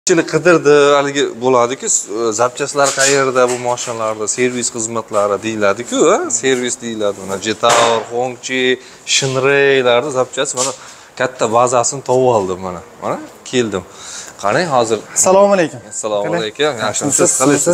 Ko'pchilik qidirdi, haligi bo'ladi-ku, zapchastlar qayerda bu mashinalarda, servis xizmatlari deyiladi-ku, servis deyiladi. Mana Jetour, Hongqi, Shinraylarda zapchast mana katta bazasini topib oldim mana. Mana keldim. Qarang hozir. Assalomu alaykum. Assalomu alaykum. Yaxshimisiz? Qalaysiz?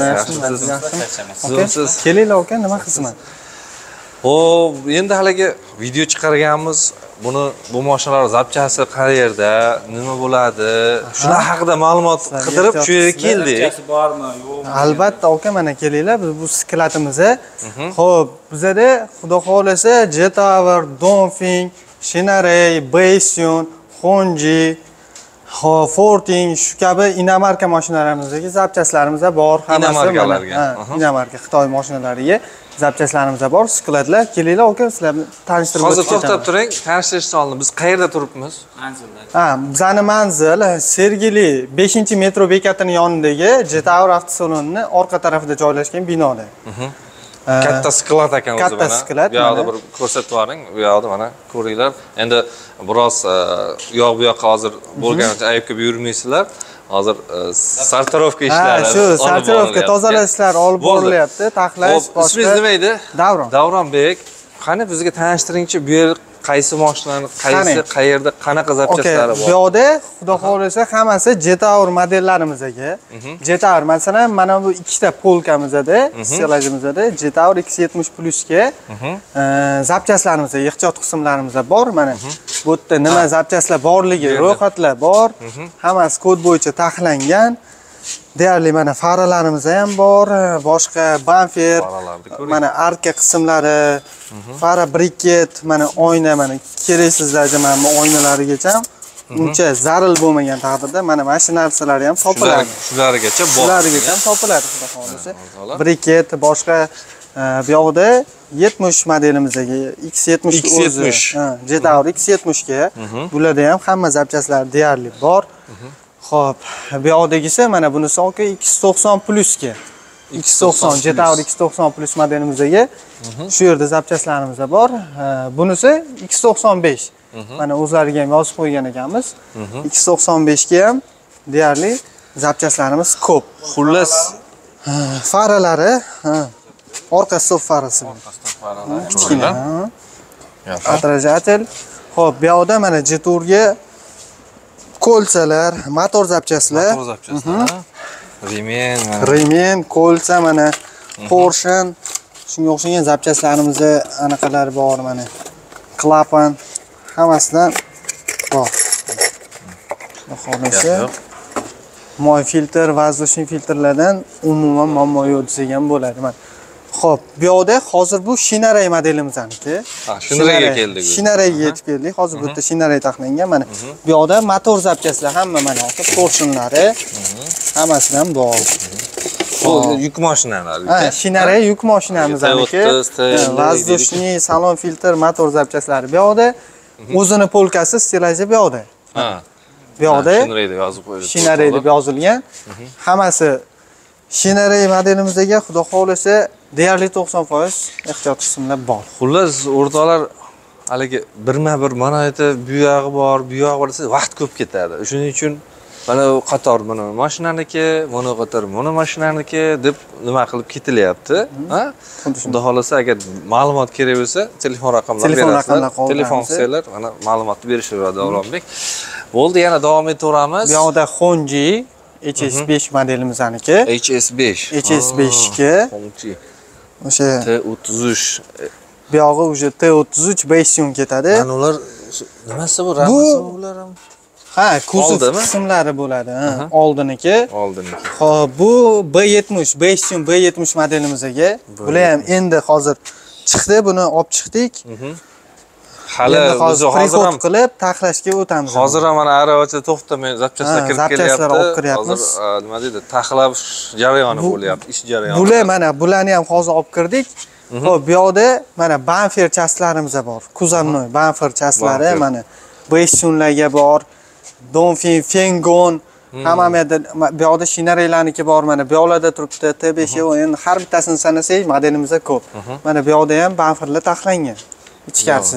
Yaxshimisiz? Kelinglar aka, nima xizmat? Xo'p, endi haligi video chiqarganmiz. Bu mashinalar zapchasi qayerda, nima bo'ladi? Shular haqida ma'lumot qidirib shu yerga keldik. Zapchasi bormi, yo'qmi? Albatta aka, mana kelinglar, biz bu sklatimiz. Xo'p, bizda xudo xolasa Jetour, Dongfeng, Shinray, Baisyon, Hongqi, Forting shu kabi inomarka mashinalarimizga zapchastlarimiz bor. Hammasi inomarka Xitoy mashinalariga zapchastlarimiz bor. Skladlar, kelinglar aka, sizlarni tanishtirib o'tib Hozir to'xtab turing, tanishtirish sonli. Biz qayerda turibmiz? Manzilda. Bizning manzil Sergeli 5-metro bekatining yonidagi Jetour avtosalonining orqa tarafida joylashgan binoda. Katta sklad ekan o'zi mana. Katta sklad. Bu yoqda bir ko'rsatib yuboring. Bu yoqda mana ko'ringlar. Endi biroz yoq bu yoqqa hozir bo'lganicha ayibga yurmaysizlar. Hozir sortirovka ishlari. Shu sortirovka, tozalash ishlari olib borilyapti. Taxlash, boshqa. Ismingiz nima edi? Davron. Davronbek. Qani bizga tanishtiringchi, bu yer qaysi mashinalarni, qayerda, qanaqa zapchastlari bor? Bu yerda xudo xolasa hammasi Jetour modellarimizga. Jetour masalan mana bu ikkita polkamizda, stelajimizda Jetour X70 Plusga zapchastlarimiz, ehtiyot qismlarimiz bor. Mana bu yerda nima zapchastlar borligi, ro'yxatlar bor. Hammasi kod bo'yicha taxlangan. Deyarli mana faralarimiz ham bor, boshqa bamper, mana arka qismlari, fara briket, mana oyna, mana keraysizlarga mana bu oynalarigacha uncha zaril bo'lmagan taqdirda mana mashina narsalari ham topiladi. Shulargacha bor. Shulargacha ham topiladi, xudo xolasa. Briket, boshqa bu yoqda 70 modelimizga X70 Jetour X70 ga bularda ham hamma zapchastlar deyarli bor. Xo'p, bu yoqdagisi mana bunisi aka X90 Plusga. X90 Jetour X90 Plus modelimizga shu yerda zapchastlarimiz bor. Bunisi X95. Mana o'zlariga ham yozib qo'ygan ekanmiz. X95 ga ham deyarli zapchastlarimiz ko'p. Xullas, faralari, orqa stop farasi. Kichkina. Atrajatel. Xo'p, bu yoqda mana Jetourga kolsalar, motor zapchastlar. Motor zapchastlar. Remen, kolsa mana portion, shunga o'xshagan zapchastlarimiz anaqalar bor mana. Klapan hammasidan bor. Xohlasa moy filtr, воздушный filtrlardan umuman muammo yo'q desak ham bo'ladi. Mana xo'p, bu yoqda hozir bu Shinray modelimizaniki. Shinrayga keldik. Shinrayga yetib keldik. Hozir bu yerda Shinray taxlangan mana. Bu yoqda motor zapchastlar hamma mana aka portionlari hammasidan bor. Bu yuk mashinalari. Shinray yuk mashinamizaniki. Воздушный salon filtr, motor zapchastlari bu yoqda. O'zini polkasi, stelaji bu yoqda. Bu yoqda Shinrayda yozib qo'yilgan. Shinrayda yozilgan. Hammasi Shinray modelimizga xudo xolasa deyarli 90% ehtiyot qismlar bor. Xullas, o'rtoqlar, haligi birma-bir mana aytib, bu yog'i bor, bu yog'i bor desa, vaqt ko'p ketadi. Shuning uchun mana qator mana mashinaniki, mana qator mana mashinaniki deb nima qilib ketilyapti, ha? Xudo xolasa agar ma'lumot kerak bo'lsa, telefon raqamlarini berasizlar. Telefon qilsanglar, mana ma'lumotni berishadi Davronbek. Bo'ldi, yana davom etaveramiz. Bu yoqda Hongqi HS5 modelimizaniki. HS5. HS5 ga Hongqi. O'sha T33. Bu yog'i o'sha T33 Baisyon ketadi. Mana ular nimasi bu? Ramasi ular ham? Ha, kuzov qismlari bo'ladi, oldiniki. Oldiniki. Xo'p, bu B70, Baisyon B70 modelimizga. Bular ham endi hozir chiqdi, buni olib chiqdik. Hali hozir ham qilib taxlashga o'tamiz. Hozir ham mana aravacha to'xtamay zapchastlar kirib kelyapti. Olib kiryapmiz. Hozir nima deydi? Taxlash jarayoni bo'lyapti, ish jarayoni. Bularni ham hozir olib kirdik. Xo'p, bu yoqda mana bamper chastlarimiz bor. Kuzovnoy bamper chastlari mana Baisonlarga bor. Dongfeng, Fengon, hammamada bu yoqda Shinraylarniki bor. Mana bu yoqlarda turibdi. T5 endi har bittasini sanasak modelimiz ko'p. Mana bu yoqda ham bamperlar taxlangan ichkarisida.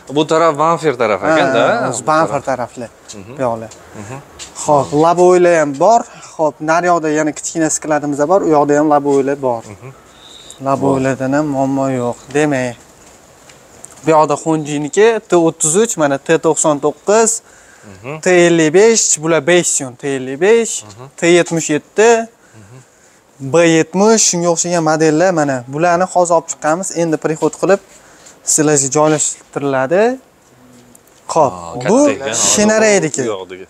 Bu taraf Banfer taraf ekanda. O'zi Banfer tarafli bu yoqlar. Xo'p, labo'ylar ham bor. Xo'p, naryoqda yana kichkina skladimiz bor. U yoqda ham labo'ylar bor. Labo'ylardan ham muammo yo'q. Demak, bu yoqda Honjiniki T33, mana T99, T55, bular 5 yon T55, T77, B70 shunga o'xshagan modellar mana bularni hozir olib chiqqanmiz. Endi prixod qilib sizlarga joylashtiriladi. Xo'p, bu Shinaraydiki.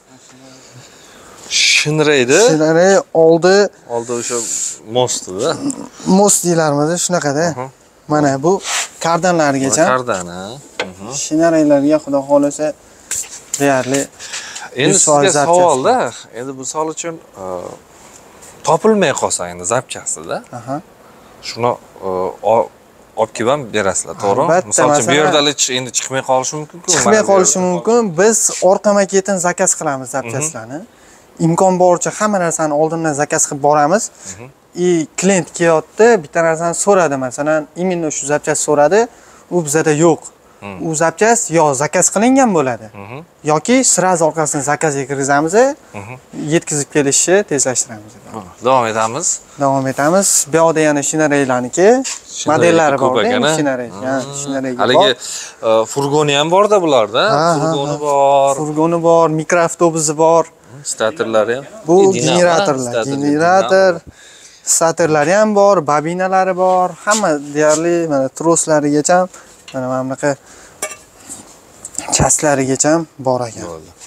Shinraydi. Shinray oldi o'sha mostda. most deylarmiz, shunaqada. Mana bu kardanlargacha. Kardana. Shinaraylarga xudo xolasa deyarli Endi sizga savolda, endi bu misol uchun topilmay qolsa endi zapchasida. Shuni olib kelib ham berasizlar, to'g'rimi? Misol uchun bu yerda endi chiqmay qolishi mumkin-ku. Chiqmay qolishi mumkin. Biz orqa maketin zakaz qilamiz zapchaslarni. Imkon boricha hamma narsani oldindan zakaz qilib boramiz. Klient kelyapti, bitta narsani so'radi, masalan, imенно shu zapchas so'radi, u bizada yo'q. U zapchas yo zakaz qilingan bo'ladi, yoki sraz orqasidan zakazga kirgizamiz, yetkazib kelishni tezlashtiramiz. Davom etamiz. Davom etamiz. Bu yoqda yana Shinaraylarniki modellari bor, Shinaray. Haligi furgoni ham bor-da bularda. Furgoni bor. Furgoni bor, mikroavtobusi bor. Statorlari ham. Bu generator, statorlari ham bor, babinalari bor. Hamma deyarli mana troslarigacha, mana bunaqa chaslarigacha bor ekan.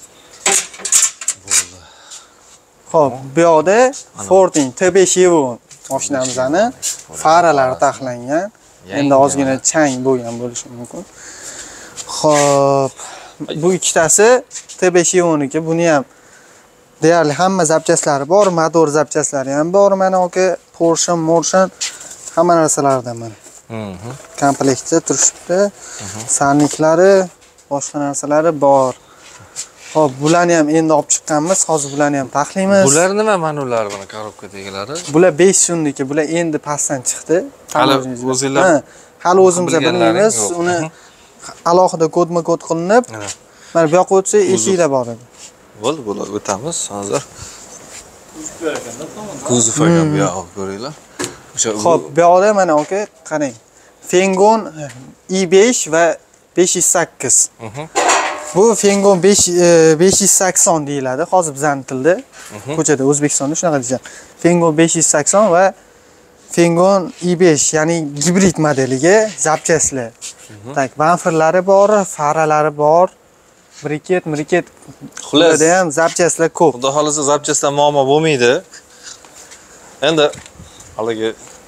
Xo'p, bu yoqda Fording T5 Evo mashinamizni faralari taxlangan. Endi ozgina chang bo'lgan bo'lishi mumkin. Xo'p, bu ikkitasi T5 Evo'niki. Buni ham deyarli hamma zapchaslari bor, motor zapchaslari ham bor. Mana aka Porsche, Morshan hamma narsalardan mana. Komplektda turishibdi. Sarniklari, boshqa narsalari bor. Xo'p, bularni ham endi olib chiqqanmiz. Hozir bularni ham taxlaymiz. Bular nima manulari buni korobkadagilari? Bular 5 so'mniki, bular endi pastdan chiqdi. Hali o'zinglar hali o'zimiz bilmaymiz. Uni alohida kodma-kod qilinib, mana bu yoqqa o'tsa eshiklar bor edi. Bo'ldi, o'tamiz hozir. Kuzov ekan bu yoq ko'ringlar. Xo'p, bu yoqda mana aka, qarang. Fengon i5 va 508. Bu Fengon 580 deyiladi. Hozir bizning tilda, ko'chada O'zbekistonda shunaqa deysan. Fengon 580 va Fengon i5, ya'ni gibrid modeliga zapchaslar. Tak, bamferlari bor, faralari bor. Briket, xulosa ham zapchaslar ko'p. Xudo xolasa zapchasdan muammo bo'lmaydi. Endi haligi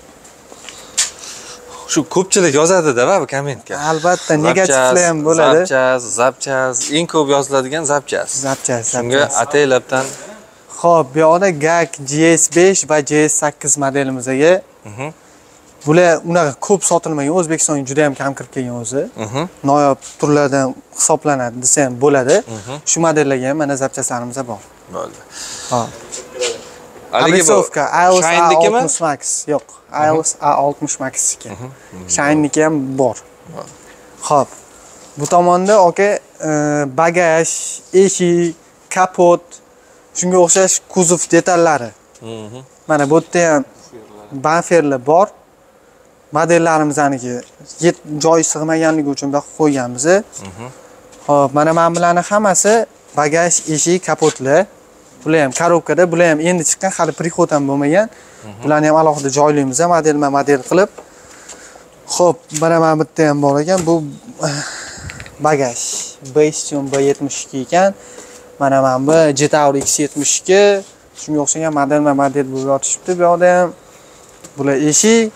shu ko'pchilik yozadi-da bu kommentga. Albatta, negativlar ham bo'ladi. Zapchas, eng ko'p yoziladigan zapchas. Shunga ataylabdan. Xo'p, bu yoqda GAC GS5 va GS8 modelimizga bular unaqa ko'p sotilmagan, O'zbekistonga juda ham kam kirib kelgan o'zi. Noyob turlardan hisoblanadi desa ham bo'ladi. Shu modellarga ham mana zapchaslarimiz bor. Bo'ldi. Hop. Alisovka iOS A60 Max. Yo'q, iOS A60 Max ekan. Shineniki ham bor. Xo'p. Bu tomonda aka bagaj, eshik, kapot, shunga o'xshash kuzov detallari. Mana bu yerda ham bamferlar bor. Modellarimizdaniki joy sig'maganligi uchun bu qo'yganmiz. Xo'p, mana bularning hammasi bagaj, eshik, kapotlar. Bular ham korobkada, bular ham endi chiqqan, hali prixod ham bo'lmagan. Bularni ham alohida joylaymiz, model qilib. Xo'p, mana bu yerda ham bor ekan, bu bagaj. B-Stion B72 ekan. Mana bu Jetaur X72, shunga o'xshagan model bo'lib yotishibdi. Bu yoqda ham bular eshik,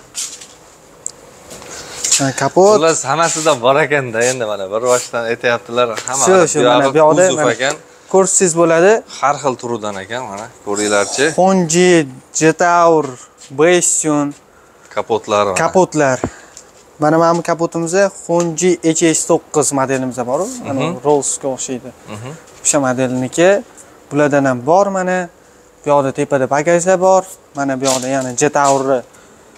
kapot. Bular hammasida bor ekanda, endi mana bir boshdan aytayaptilar, hamma shu mana bu yoqda ekan. Ko'rsangiz bo'ladi. Har xil turidan ekan, mana ko'ringlarchi. Honji, Jetaur, B-Stion kapotlari. Kapotlar. Mana bu kapotimiz Honji HS9 modelimiz bor, mana Rolls-ga o'xshaydi. O'sha modelniki. Bulardan ham bor mana. Bu yoqda tepada bagajlar bor. Mana bu yoqda yana Jetaur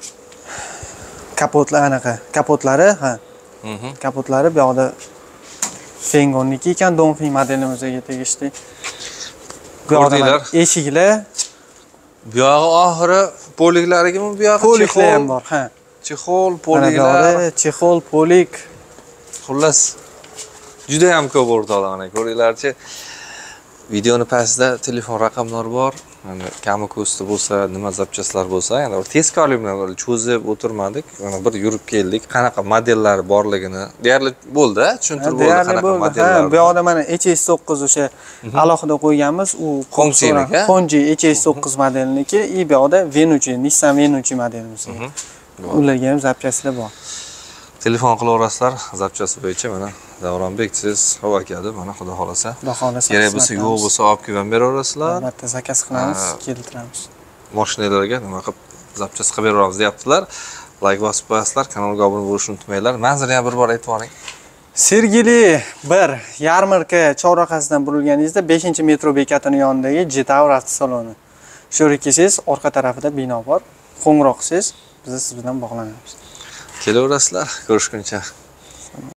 kapotlari, kapotlari, bu yoqda Fengonniki ekan, Dongfeng modelimizga tegishli. Bu yoqda Ko'rdinglar? eshiklar, Bu yog'i oxiri poliklarigami bu yog'i? poliklar ham bor, ha. Chexol, Mana bu poliklar. yoqda chexol, polik. Xullas juda ham ko'p o'rtoqlar, mana ko'ringlarchi. Videoni pastida telefon raqamlari bor. Mana Kamako'sta bo'lsa, nima zapchastlar bo'lsa, yana bir tezkorlik bilan cho'zib o'tirmadik. Mana bir yurib keldik. Qanaqa modellari borligini deyarli bo'ldi, tushuntirib bo'ldi qanaqa modellar. Bu yoqda mana HS9 o'sha alohida qo'yganmiz, u Hongji-niki? Hongji HS9 modeliniki, и bu yoqda Venuchi, Nissan Venuchi modelimiz. Ularga ham zapchastlar bor. Telefon qilaverasizlar zapchast bo'yicha. Mana Davronbek siz havo akadi, mana xudo xolasa. Xudo xolasa. Kerak bo'lsa, yo'q bo'lsa olib kelib beraverasizlar. Albatta zakaz qilamiz, keltiramiz. Mashinalarga nima qilib zapchast qilib beraveramiz deyaptilar. Like bosib qo'yasizlar, kanalga obuna bo'lishni unutmanglar. Manzilni ham bir bor aytib oling. Sergeli 1 yarmarka chorrahasidan burilganingizda 5-metro bekatining yonidagi Jetower avtosaloni. Shu yerga kelsangiz, orqa tarafida bino bor. Qo'ng'iroq qilsangiz, biz siz bilan bog'lanamiz. Kelaverasizlar, ko'rishguncha.